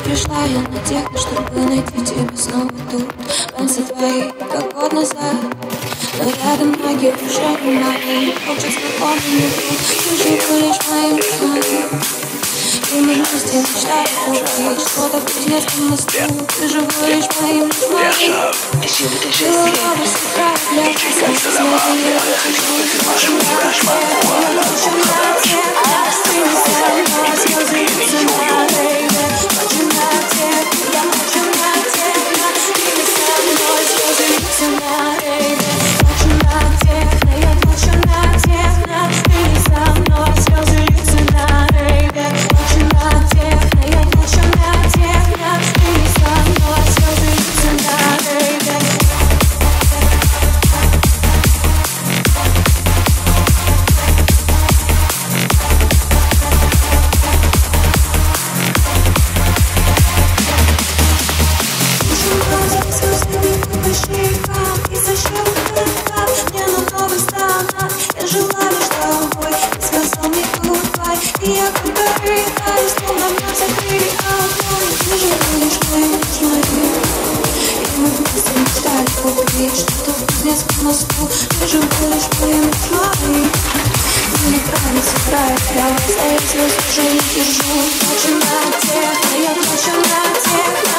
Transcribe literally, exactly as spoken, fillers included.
пришла я на техно, чтобы найти тебя снова тут. Пальцы твои, как год назад, но рядом ноги уже не мои. Хочет знакомый тут, ты живу лишь моим сном. И мы вместе мечтали увидеть что-то в Кузнецком мосту. Ты живу лишь моим, лишь моим. Ты лукаво сыграет для вас, а со слезами я хочу на тех, я хочу на тех. Ты не со мной, слезы льются на рейве. Хочу на тех, я хочу на тех. Ты не со мной, слезы льются на рейве. Хочу на тех, я хочу на тех. Ты не со мной, слезы льются на рейве. Хочу на тех, я хочу на тех. Ты не со мной, слезы льются на рейве. И защелкнул рукав, мне на новый стандарт. Я жила лишь тобой, ты сказал мне goodbye. И я куда прилетаю, словно нас закрыли огонь. Ты живу лишь моим, лишь моим. И мы вместе мечтали увидеть что-то в Кузнецком мосту. Ты живу лишь моим, лишь моим. Мне нравится играть для вас, а я слез уже не держу. Хочу на тех, а я хочу на тех.